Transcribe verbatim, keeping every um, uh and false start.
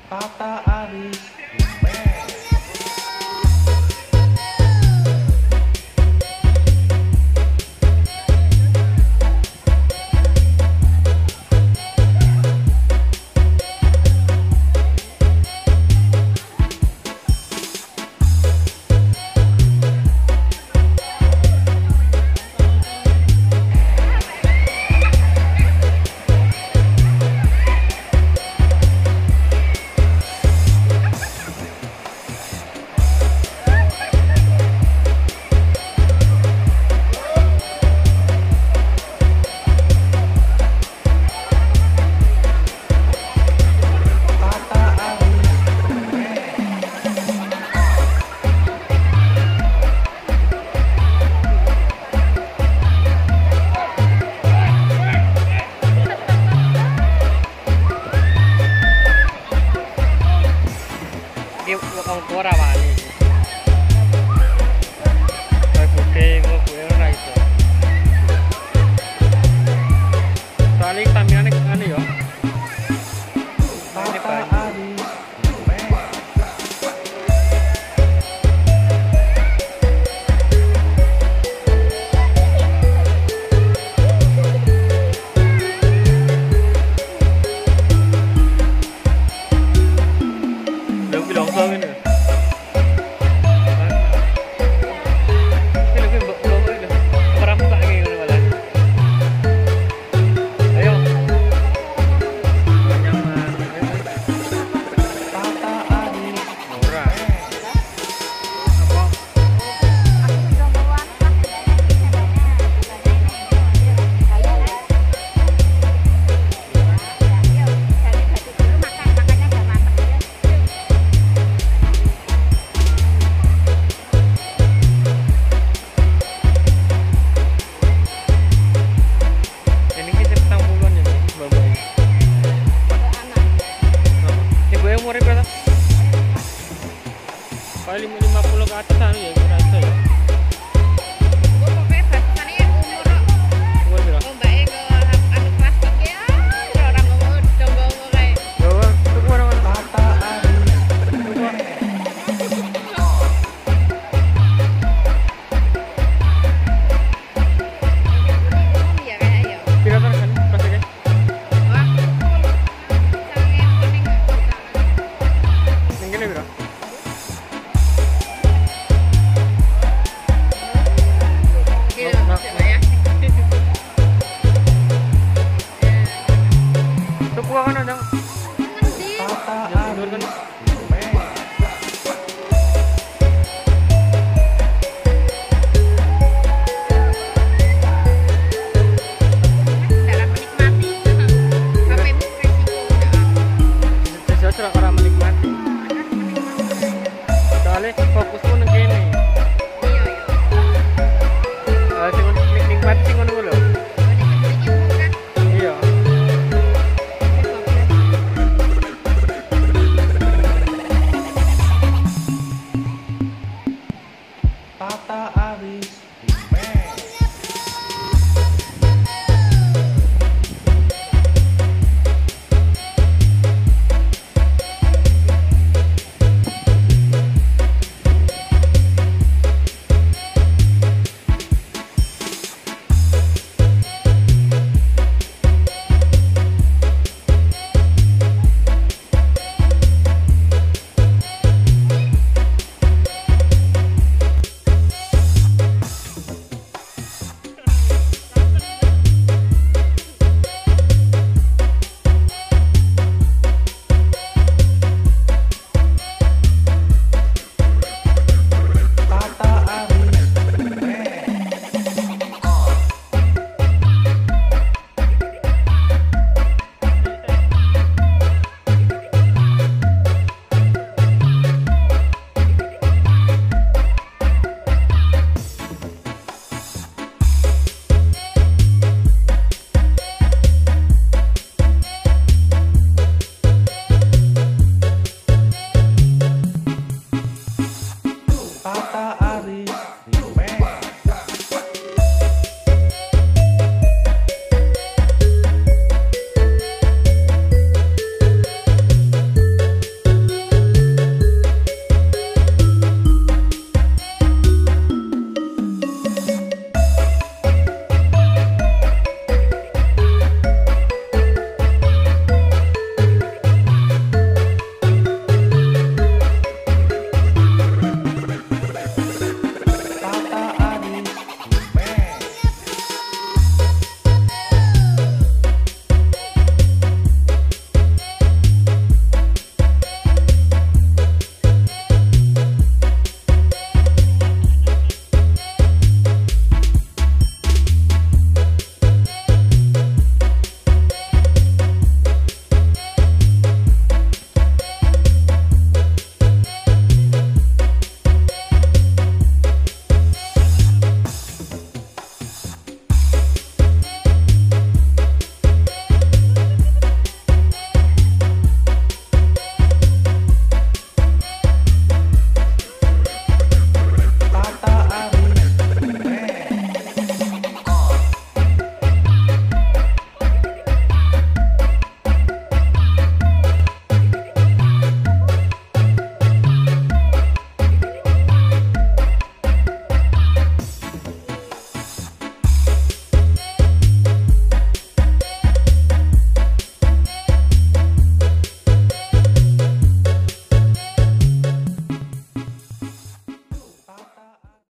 Tata Aris Band. Ông có ra bà đi rồi phụ kê có phụ eo này rồi soalnya tampilannya kan ya Tata Aris Band. đừng bị lỏng hơn nữa. Umurnya berapa? Paling lima puluh ke atas anu ya, kira rasa ya. Gua pokoknya batasannya umur. Umur berapa? Oh, mbaknya ke anu plastik ya. Orang ngomong donggo kayak. Bawa, itu mana-mana. Tata Aris Band. Iya kayak ya. Pira kan kan plastiknya? Wah. Sange kuning enggak bisa. Yang gini berapa? Gitu, coba ya. Itu kuah kan ada. Ngendi? Tata Yang tidur kan. Aris